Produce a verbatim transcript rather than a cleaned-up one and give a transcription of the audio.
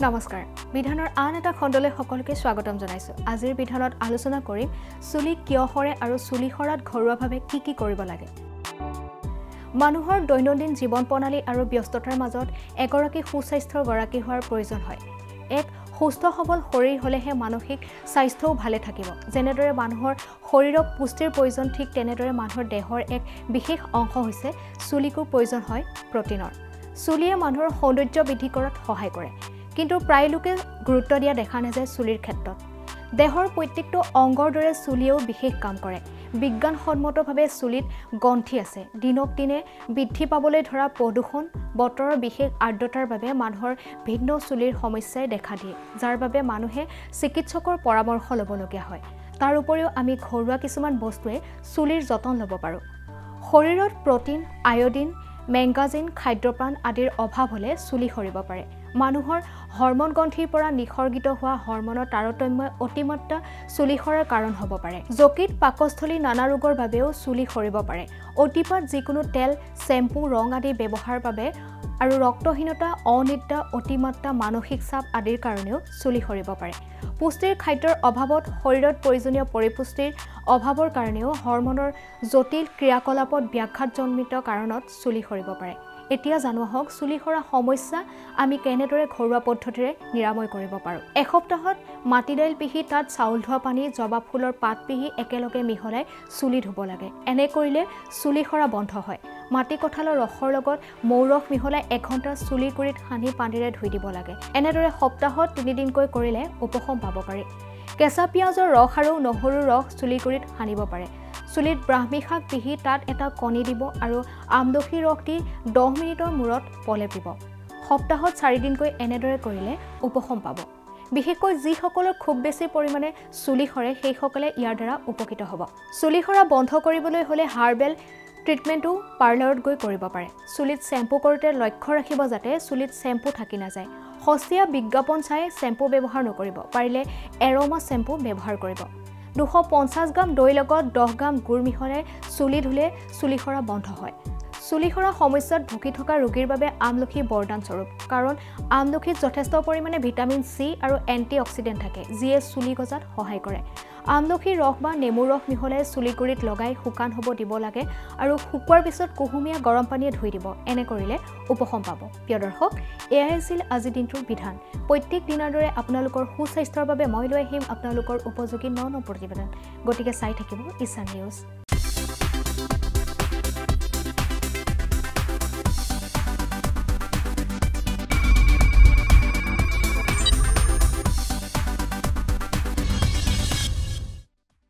নমস্কাৰ বিধানৰ আন এটা খণ্ডলৈ সকলোকে স্বাগতম জনাইছো আজিৰ বিধানত আলোচনা কৰিম চুলি কিয় সৰে আৰু চুলি সৰাত ঘৰুৱাভাৱে কি কি কৰিব লাগে মানুহৰ দৈনন্দিন জীৱন প্ৰণালী আৰু ব্যস্ততাৰ মাজত এগৰাকী সুস্বাস্থ্যৰ গৰাকী হোৱাৰ প্ৰয়োজন হয় এক সুস্থ সবল শৰীৰ হলেহে মানসিক স্বাস্থ্যও ভালে থাকিব যেনেদৰে মানুহৰ শৰীৰক পুষ্টিৰ প্ৰয়োজন ঠিক তেনেদৰে মানুহৰ দেহৰ এক বিশেষ অংশ হৈছে চুলিকো প্ৰয়োজন হয় প্ৰটিনৰ চুলিয়ে মানুহৰ সৌন্দৰ্য বৃদ্ধি কৰাত সহায় কৰে কিন্তু প্ৰায় লোকে গুৰুত্ব দিয়া দেখা নাযায় চুলিৰ ক্ষেত্ৰত দেহৰ প্ৰত্যেকটো অংগৰ দৰে চুলিয়েও বিশেষ কাম কৰে বিজ্ঞানসন্মতভাৱে চুলিত গন্ঠি আছে দিনক দিনে বৃদ্ধি পাবলৈ ধৰা প্ৰদূষণ বতৰৰ বিশেষ আৰ্দ্ৰতাৰ বাবে মানুহৰ ভিন্ন চুলিৰ সমস্যাই দেখা দিয়ে যাৰ বাবে মানুহে চিকিৎসকৰ পৰামৰ্শ ল'বলগীয়া হয় তাৰ উপৰিও আমি ঘৰুৱা কিছুমান বস্তুৱে চুলিৰ যতন ল'ব পাৰোঁ শৰীৰত প্ৰটিন আয়োডিন মেংগাজিন খাদ্যপ্ৰাণ আদিৰ অভাৱ হ'লে চুলি সৰিব পাৰে মানুহৰ হৰমন গ্ৰন্থিৰ পৰা নিসৰ্গিত হোৱা হৰমনৰ তাৰতম্যই অতিমাত্ৰা চুলি সৰাৰ কাৰণ হ'ব পাৰে যকৃত পাকস্থলী নানা ৰোগৰ বাবেও চুলি সৰিব পাৰে অতিপাত যিকোনো তেল শ্যাম্পু ৰং আদি ব্যৱহাৰৰ বাবে আৰু ৰক্তহীনতা অনিদ্ৰা অতিমাত্ৰা মানসিক চাপ আদিৰ কাৰণেও চুলি সৰিব পাৰে পুষ্টিৰ খাদ্যৰ অভাৱত শৰীৰত প্ৰয়োজনীয় পৰিপুষ্টিৰ অভাৱৰ কাৰণেও হৰমনৰ জটিল ক্ৰিয়াকলাপত ব্যাঘাতজনিত কাৰণত চুলি সৰিব পাৰে এতিয়া জানোৱা হওক চুলি সৰা সমস্যা আমি কেনেদৰে ঘৰুৱা পদ্ধতিৰে নিৰাময় কৰিব পাৰোঁ এসপ্তাহত মাটি দাইল পিহি তাত চাউল ধোৱা পানী জবা ফুলৰ পাত পিহি একেলগে মিহলাই চুলি ধুব লাগে এনে কৰিলে চুলি সৰা বন্ধ হয় মাটি কঁঠালৰ ৰসৰ লগত মৌ ৰস মিহলাই এঘণ্টা চুলিৰ গুৰিত সানি পানীৰে ধুই দিব লাগে এনেদৰে সপ্তাহত তিনিদিনকৈ কৰিলে উপশম পাব পাৰি কেঁচা পিঁয়াজৰ ৰস আৰু নহৰুৰ ৰস চুলিৰ গুৰিত সানিব পাৰে চুলিত ব্ৰাহ্মী শাক পিহি তাত এটা কণী দিব আৰু আমলখি ৰস দি দহ মিনিটৰ মূৰত পলেপ দিব সপ্তাহত চাৰিদিনকৈ এনেদৰে কৰিলে উপশম পাব বিশেষকৈ যিসকলৰ খুব বেছি পৰিমাণে চুলি সৰে সেইসকলে ইয়াৰ দ্বাৰা উপকৃত হ'ব চুলি সৰা বন্ধ কৰিবলৈ হ'লে হাৰ্বেল ট্ৰিটমেণ্টটো পাৰ্লাৰত গৈ কৰিব পাৰে চুলিত শ্যাম্পু কৰোঁতে লক্ষ্য ৰাখিব যাতে চুলিত শ্যাম্পু থাকি নাযায় সস্তীয়া বিজ্ঞাপন চাই শ্যাম্পু ব্যৱহাৰ নকৰিব পাৰিলে এৰ'মা শ্যাম্পু ব্যৱহাৰ কৰিব দুশ পঞ্চাছ গ্ৰাম দৈৰ লগত দহ গ্ৰাম গুড় মিহলাই চুলি ধুলে চুলি সৰা বন্ধ হয় চুলি সৰা সমস্যাত ভুগি থকা ৰোগীৰ বাবে আমলখি বৰদান স্বৰূপ কাৰণ আমলখিত যথেষ্ট পৰিমাণে ভিটামিন চি আৰু এণ্টি অক্সিডেণ্ট থাকে যিয়ে চুলি গজাত সহায় কৰে আমলখিৰ ৰস বা নেমুৰ ৰস মিহলাই চুলি গুৰিত লগাই শুকান হ'ব দিব লাগে আৰু শুকোৱাৰ পিছত কুহুমীয়া গৰম পানীয়ে ধুই দিব এনে কৰিলে উপশম পাব প্ৰিয় দৰ্শক এয়াই আছিল আজিৰ দিনটোৰ বিধান প্ৰত্যেক দিনৰ দৰে আপোনালোকৰ সুস্বাস্থ্যৰ বাবে মই লৈ আহিম আপোনালোকৰ উপযোগী ন ন প্ৰতিবেদন গতিকে চাই থাকিব ঈশান নিউজ